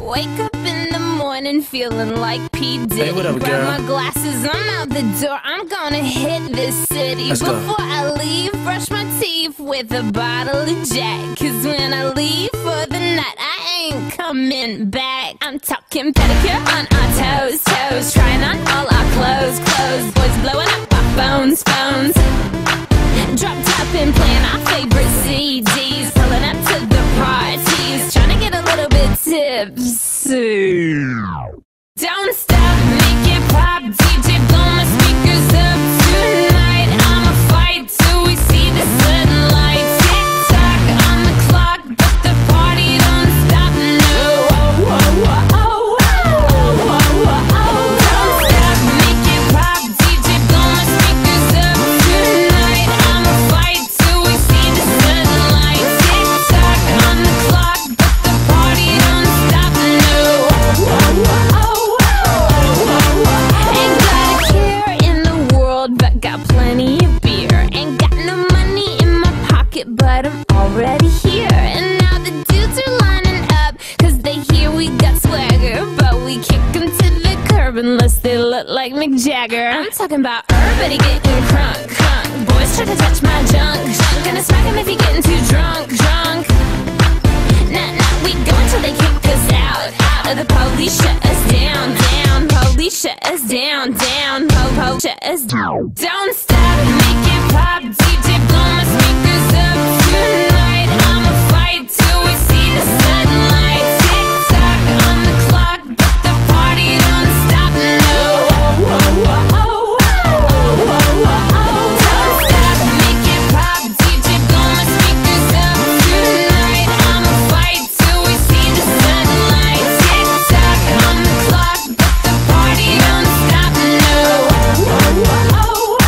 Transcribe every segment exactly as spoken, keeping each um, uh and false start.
Wake up in the morning feeling like P. Diddy. Hey, what up, Grab girl? my glasses, I'm out the door. I'm gonna hit this city. Let's go. Before I leave, brush my teeth with a bottle of Jack. Cause when I leave for the night, I ain't coming back. I'm talking pedicure on our toes, toes. Trying on all our clothes, clothes. Boys blowing up our phones, phones. Drop top and playing our favorite C Ds. Pulling up to the parties, trying to get a little bit tipsy. Don't stop, make it pop, D J blow my speakers up tonight. I'ma fight till we see the sunlight. Tick tock on the clock, but the party don't stop. No, oh, oh, oh, oh, oh, oh, oh. Don't stop, make it pop, D J blow my speakers up tonight. I'ma fight till we see the sunlight. Tick tock on the clock, but the party don't stop. No, oh, oh, oh, oh. Ain't got a care in the world, but got plenty of beer. Ain't got no money in my pocket, but I'm already here. And now the dudes are lining up, cause they hear we got swagger. But we kick them to the curb unless they look like Mick Jagger. I'm talking about everybody getting crunk, crunk. Boys try to touch my junk, junk. Gonna smack him if he getting too drunk, drunk. Nah, nah, we go until they kick us out, out. Or the police shut us down, down. Police shut us down, down. Po, po, shut us down. Don't stop, make it pop, D J blow my speakers up tonight. I'ma fight till we see the sunlight. Tick tock on the clock, but the party don't stop. No, oh, oh, oh, oh, oh, oh, oh. Don't stop, make it pop, D J blow my speakers up tonight. I'ma fight till we see the sunlight. Tick tock on the clock, but the party don't stop. No, oh, oh, oh,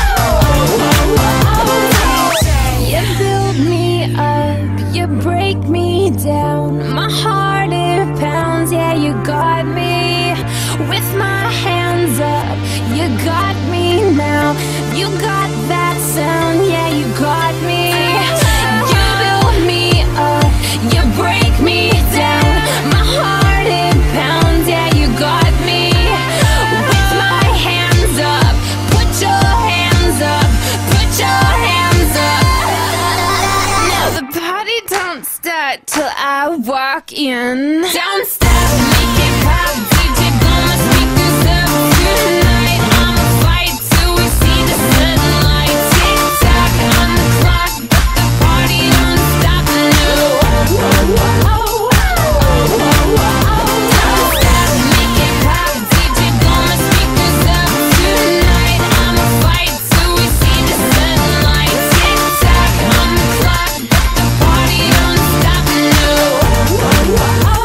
oh, oh, oh. You build me up, you break me down. My heart it pounds, yeah, you got me. With my hands up, you got me now. You got that sound, yeah, you got me. You build me up, you break me down. My heart it pounds, yeah, you got me. With my hands up, put your hands up, put your hands up. Now the party don't start till I walk in. Don't stop, make it pop, D J blow my speakers up tonight. I'ma fight till we see the sunlight. Tick tock on the clock, but the party don't stop. No, oh, oh, oh, oh, oh, oh, oh. Don't stop, make it pop, D J blow my speakers up tonight. I'ma fight till we see the sunlight. Tick tock on the clock, but the party don't stop. No, oh, oh, oh, oh, oh, oh, oh.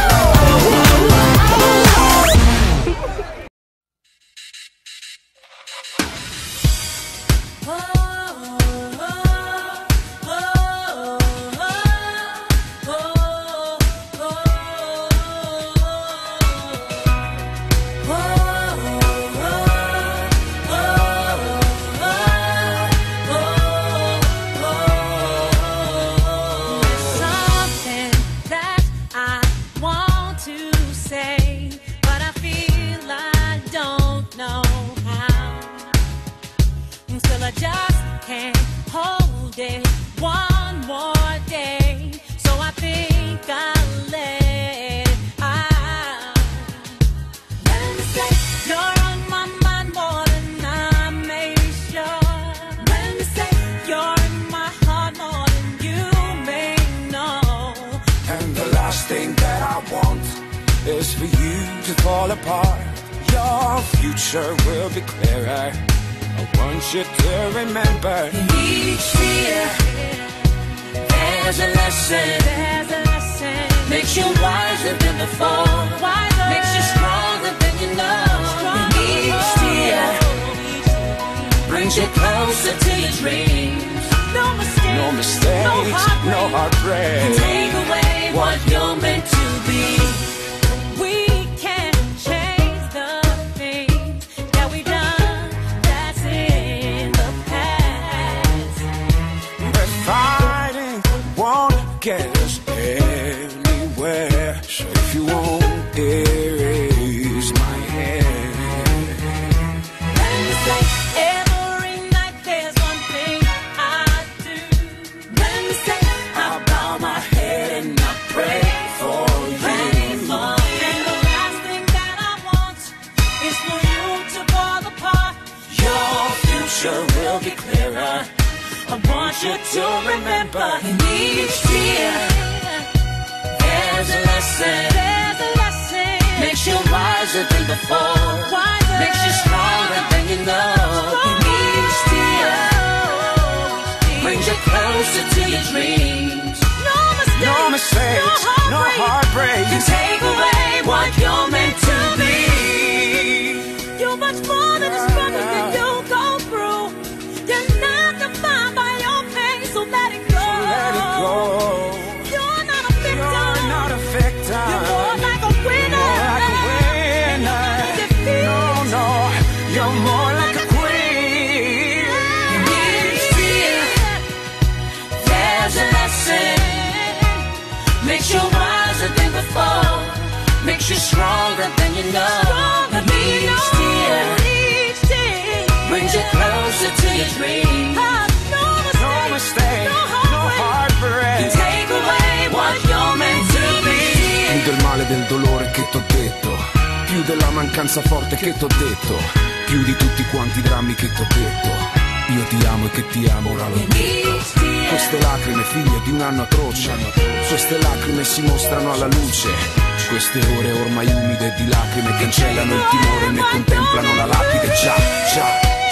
Something that I want to say, but I feel I don't know how. Still, I just can't hold it one more day, so I think I'll let it out. Let me say you're on my mind more than I may be sure. Let me say you're in my heart more than you may know. And the last thing that I want is for you to fall apart. Your future will be clearer. I want you to remember, Each year there's a lesson. there's a lesson. Makes you wiser than before. Wiser. Makes you stronger than you know. And each year brings you closer to your dreams. No mistakes, No mistakes, no heartbreak. no heartbreak. Take away what you're meant to be. We can't change the things that we've done. That's in the past. But fighting won't get us anywhere. So if you won't future will be clearer. I want you to remember in each tear there's a lesson. There's a lesson. Makes you wiser than before. Wiser. Makes you stronger than you know. In each tear brings you closer to your dreams. No mistakes, no, mistakes, no heartbreak, no heartbreak can take away what you're meant to be. You're much more than the struggle that you go through. You're not defined by your pain, so let it go. So let it go. You're not a victim. You're not a victim. You're more like a winner. You're like a winner. No, no, you're more like a queen. In each tear, there's a lesson. Makes you wiser than before. Makes you stronger than you know. Stronger And each tear each tear brings you closer to your dream. No mistake, No mistake, no no heartbreak can take away what you're meant to be. Più del male del dolore che t'ho detto, più della mancanza forte che t'ho detto, più di tutti quanti drammi che t'ho detto. Io ti amo e che ti amo, ora lo dico. Queste lacrime figlie di un anno atroce, queste lacrime si mostrano alla luce. Queste ore ormai umide di lacrime cancellano il timore e ne contemplano la lapide. Già, già.